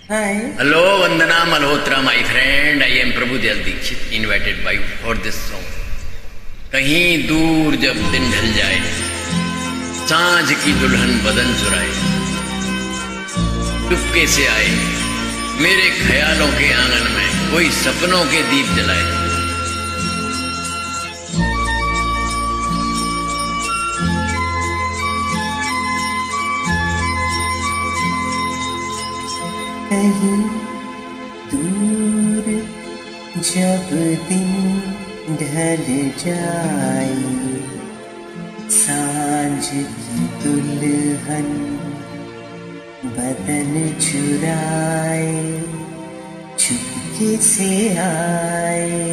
Hi. Hello, Vandana Malhotra, my friend. I am Prabhu Dayal Dikshit, invited by you for this song. कहीं दूर जब दिन ढल जाए, सांझ की दुल्हन बदन चुराए, चुपके से आए, मेरे ख्यालों के आंगन में कोई सपनों के दीप जलाए। कहीं दूर जब दिन ढल जाए, सांझ की दुल्हन बदन चुराए, चुपके से आए।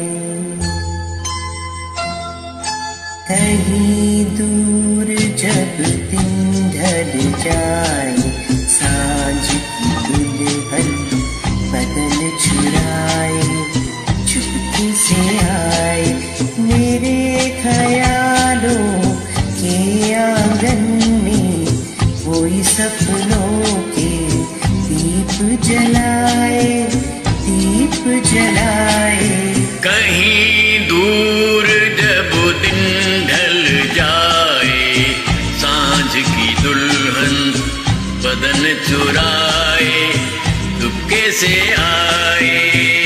कहीं दूर जब दिन ढल जाए, सांझ की दुल्हन बदन चुराए, चुपके से आए, मेरे ख्यालों के आंगन में कोई सपनों के दीप जलाए, दीप जलाए। कहीं दूर जब दिन ढल जाए, सांझ की दुल्हन बदन चुराए, चुपके से आए।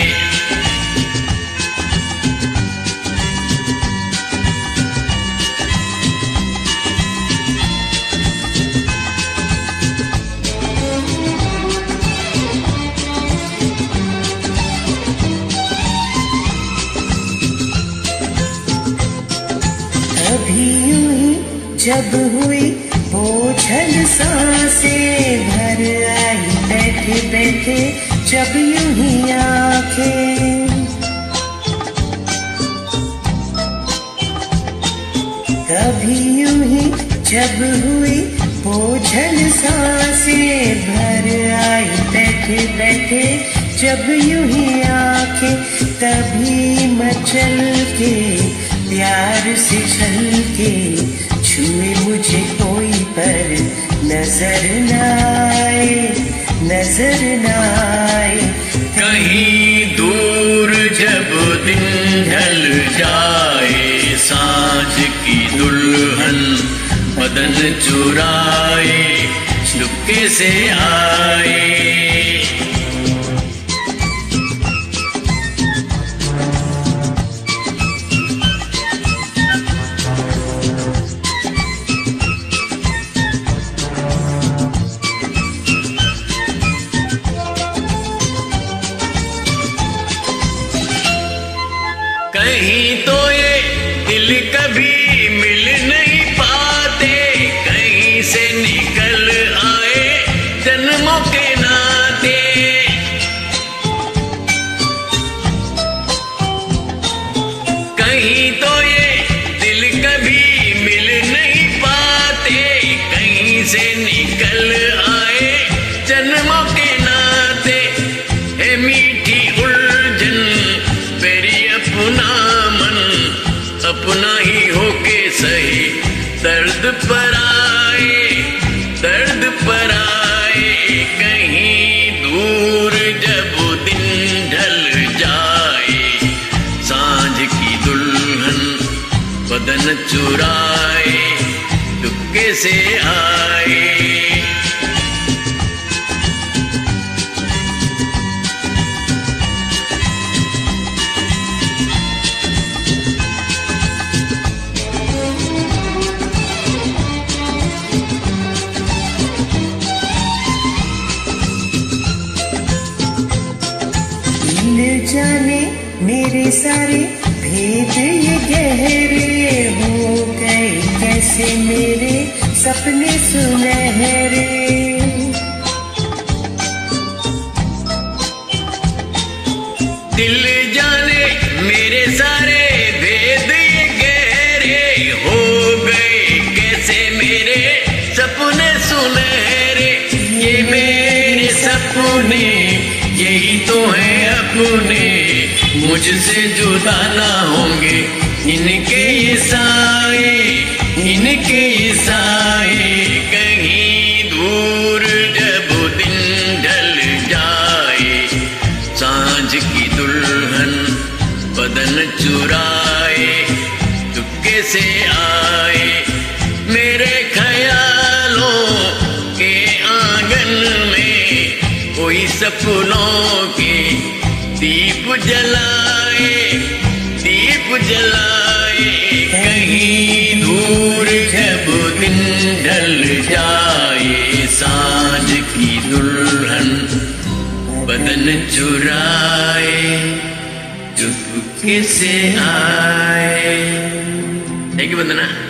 कभी यूं ही जब हुई बोझल सांसें भर आई, बैठे बैठे जब यूं ही आंखें। कभी यूं ही जब हुई बोझल सांसें भर आई, बैठे बैठे जब यूं ही आंखें। तभी मचल के प्यार से छल के छुए मुझे कोई पर नजर न आए, नजर न आए। कहीं दूर जब दिन ढल जाए, सांझ की दुल्हन बदन चुराए, चुपके से आए। कहीं तो ये दिल कभी मिल नहीं पाते, कहीं से निकल आए जन्मों के नाते। कहीं तो ये दिल कभी मिल नहीं पाते, कहीं से निकल आए जन्मों के नाते। है मीठी उलझन मेरी अपना मन, अपना ही होके सही दर्द पर आए, दर्द पर आए। कहीं दूर जब दिन ढल जाए, सांझ की दुल्हन बदन चुराए, चुपके से आए। दिल जाने मेरे सारे भेद ये गहरे हो गए, कैसे मेरे सपने सुनहरे। दिल जाने मेरे सारे भेद ये गहरे हो गए, कैसे मेरे सपने सुनहरे। ये मेरे सपने यही तो है अपने, मुझसे जुदा ना होंगे इनके ये साए, इनके ये साए। कहीं दूर जब दिन ढल जाए, दुल्हन बदन चुराए, चुपके से आए मेरे ख्यालों के आंगन में। कोई सपनों के दीप जलाए, दीप जलाए। कहीं दूर जब दिन ढल जाए, सांझ की दुल्हन बदन चुराए, चुपके से आए। Thank you Vandana.